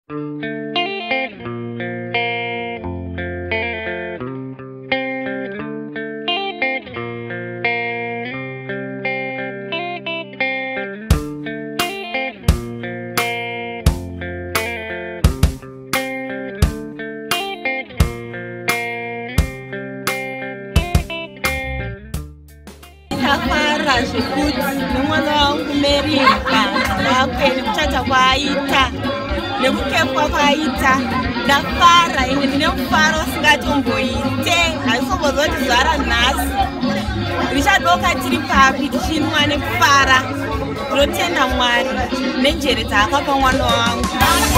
Ndafara zvekuti nomwana wangu Merika vakwene kutata kwaita nekukepwa kwaita ndafara ende ndine mufaro usingatomboite haisombozoti zuva ranhasi richadoka tiri papi tichinwa nekufara tinotenda Mwari nenjere dzaakapa mwana wangu.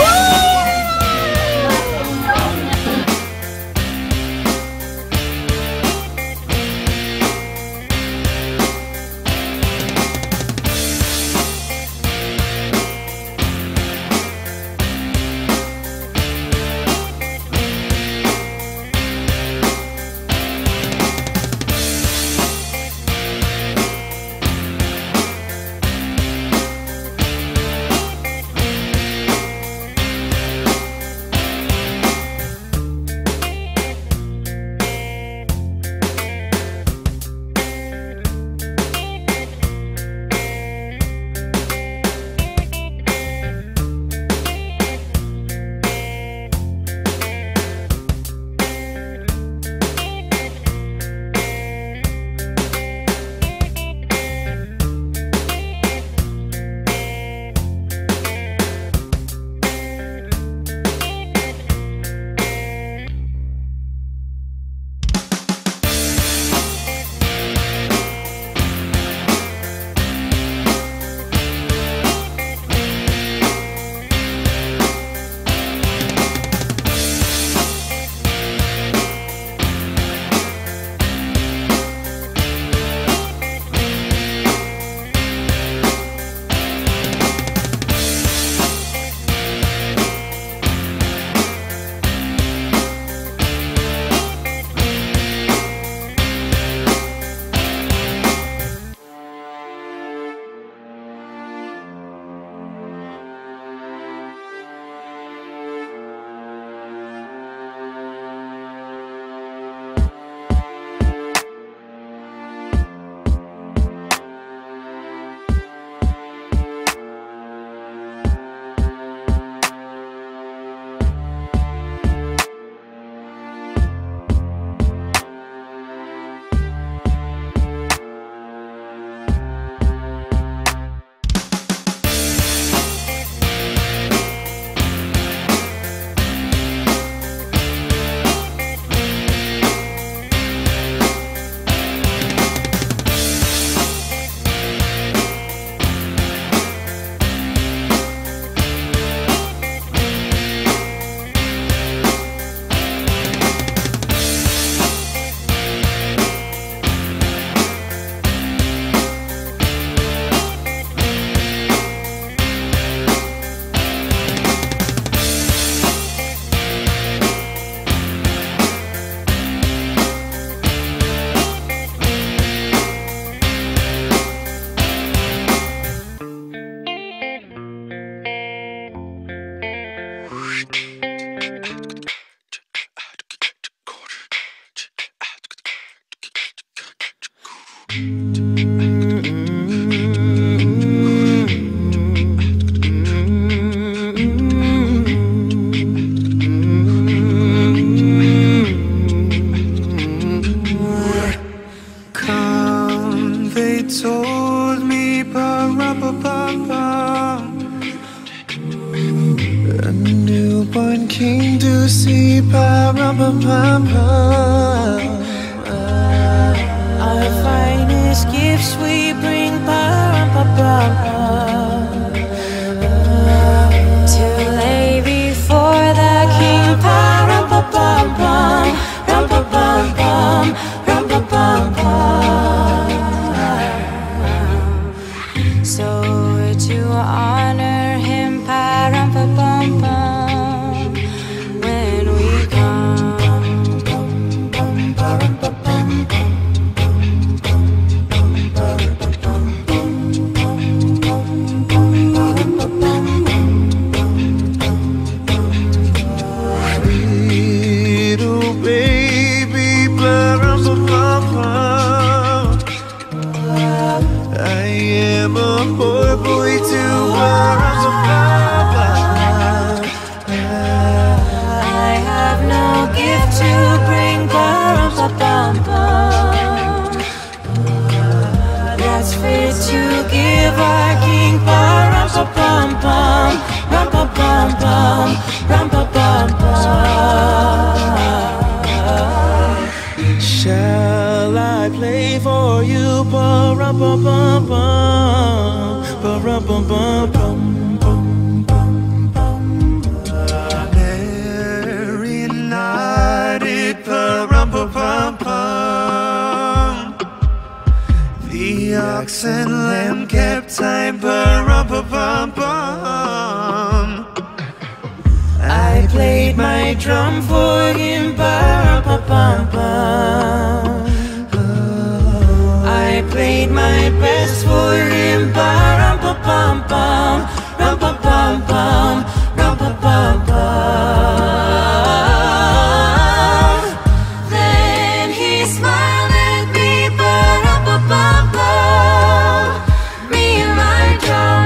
Told me a newborn king to see our finest gifts we bring to lay before the king. So to honor him, when we come, rum pa pum pum. Shall I play for you? Ba-rum bum bum bum, ba-rum bum bum bum bum bum. Merry night, it ba-rum bum bum bum. The ox and lamb kept time, ba-rum bum bum bum. I played my drum for him, ba-rum bum bum bum. I played my best for him, ba-rum bum bum bum, rum bum bum bum, rum bum bum bum. Then he smiled at me, ba-rum pa pum pum. Me and my drum.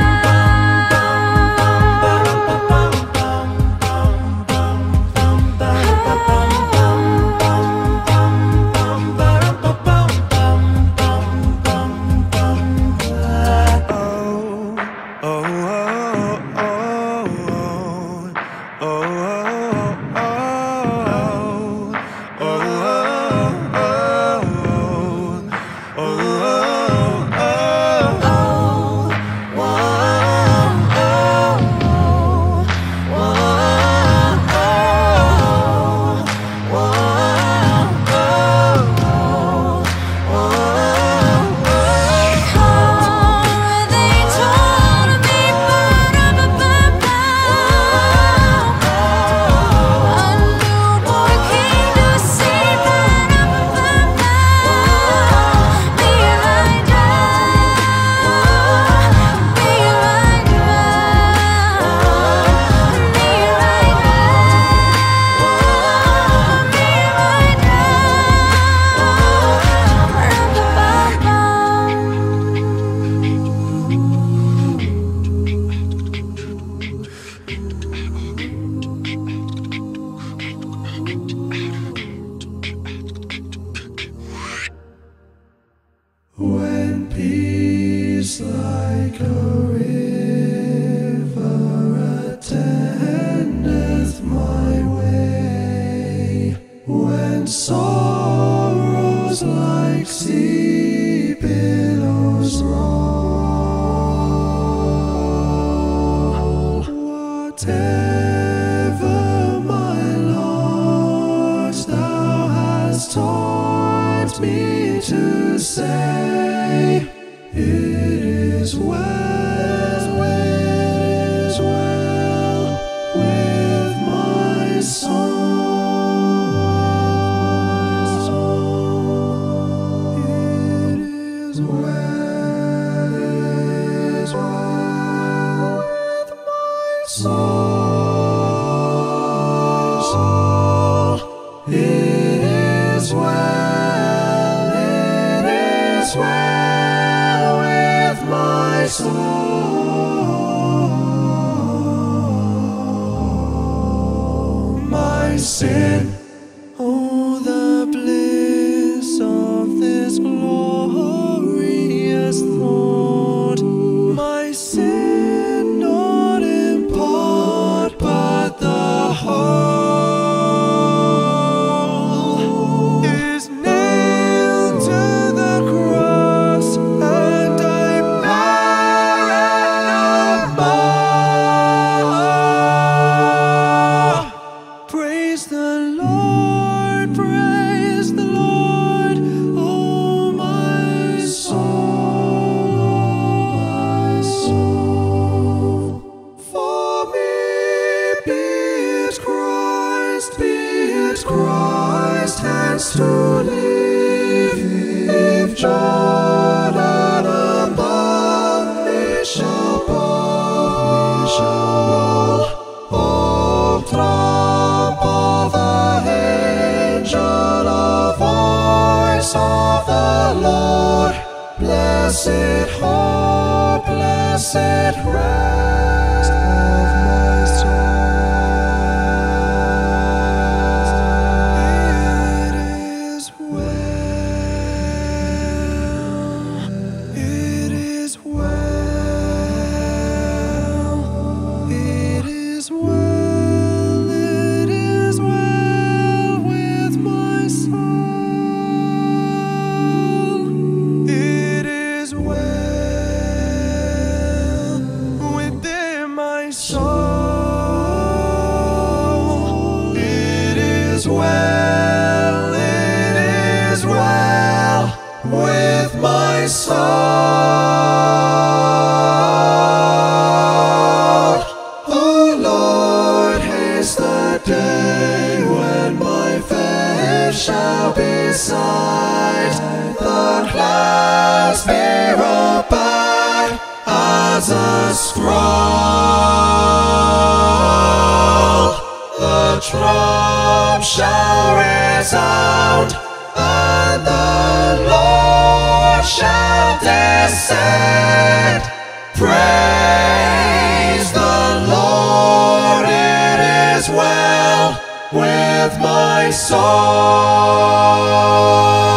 When peace like a river attendeth my way, when sorrows like sea billows roll, whatever my Lord thou hast taught me to say, it is well, it is well with my soul. It is well, it is well with my soul. It is well, it is well with my soul. My sin, oh, the bliss of this glorious thought. My sin, not in part, but the whole, is nailed to the cross, and I bear it no more. Praise the Lord, oh my soul. For me be it Christ has to live. If Jordan above me shall roll, oh, trump of the angel, a voice of the Lord, blessed hope, blessed rest of my soul. It is well, it is well, it is well. It is well. my soul. Oh Lord, haste the day when my face shall be sight. The clouds be rolled back as a scroll. The trump shall resound, and the Lord shall descend. Praise the Lord, it is well with my soul.